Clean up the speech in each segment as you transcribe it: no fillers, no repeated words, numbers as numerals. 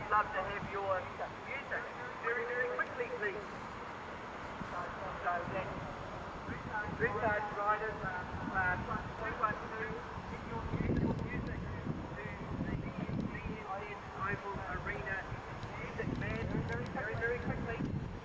love to have your music very, very quickly, please. So then, Richard riders, 212, get your music to the BNZ Oval Arena Music Band very, very quickly.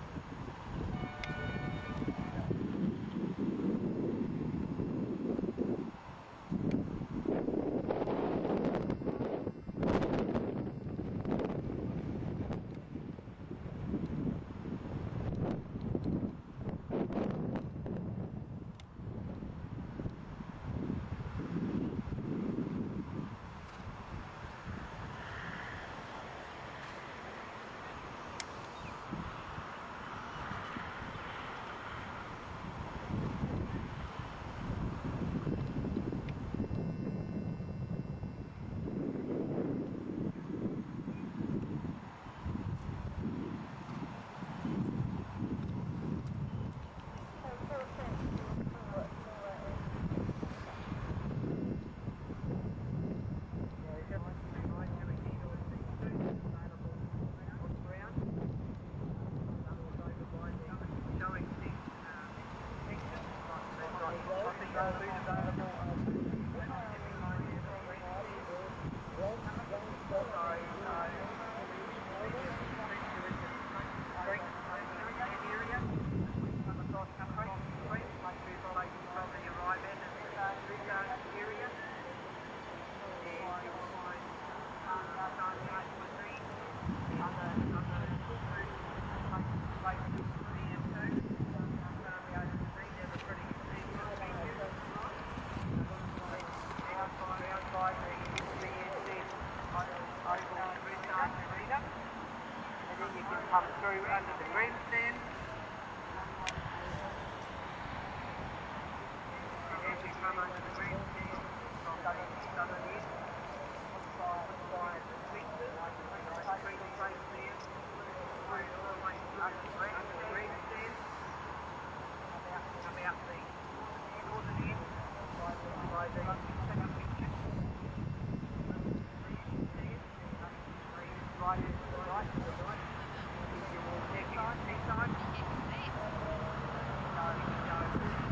And then you can come through under the grandstand. And as you come under the grandstand, underneath, by the fences, street place there, all the way under the grandstand, come out the northern end, by the right to the right, next side. So you can go